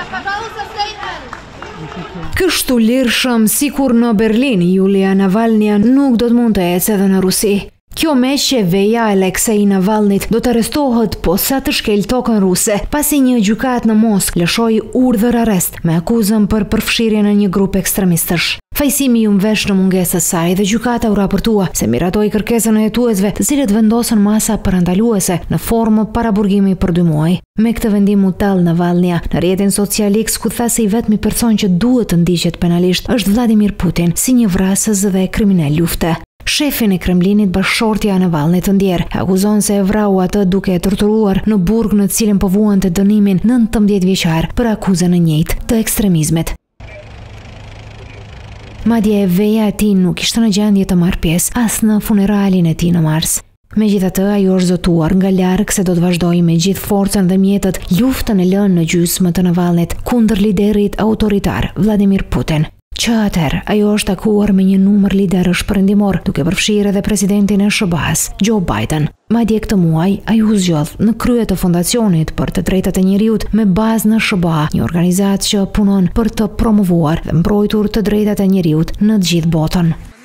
Kështu lirshëm sikur në Berlin, Julia Navalnja nuk do të mund të ecë edhe në Rusi. Kjo meqe veja Aleksej Navalnit do të arrestohet posa të shkel tokën ruse, pasi një gjykat në Moskë lëshoi urdhër arrest me akuzën për përfshirje në një grup ekstremistësh. Fajsimi ju mvesh në mungesën e saj dhe gjykata u raportua se miratoi kërkesën e hetuesve, të cilët vendosën masa parandaluese në formë paraburgimi për 2 muaj. Me këtë vendim u tall Navalnja në rrjetin social X, ku tha se i vetmi person që duhet të ndiqet penalisht është Vladimir Putin, si një vrasës dhe kriminal lufte. Shefin e Kremlinit, bashkëshortja e Navalnit të ndjerë, akuzon se e vrau atë duke e torturuar në burg në të cilin po vuante dënimin 19 vjeçar për akuzën e njëjtë të ekstremizmit. Madje veja e tij nuk ishte në gjendje të marrë pjesë as në funeralin e tij në mars. Megjithatë, ajo është zotuar nga larg se do të vazhdojë me gjithë forcën dhe mjetët luftën e lënë në gjysmë të Navalnit kundër liderit autoritar Vladimir Putin. Që atëherë, ajo është takuar me një numër liderësh perëndimor, duke përfshirë edhe presidentin e SBA-s, Joe Biden. Madje këtë muaj, ajo u zgjodh në krye të fondacionit për të drejtat e njerëzit me bazë në SBA, një organizatë që punon për të promovuar dhe mbrojtur të drejtat e njerëzit në të gjithë botën.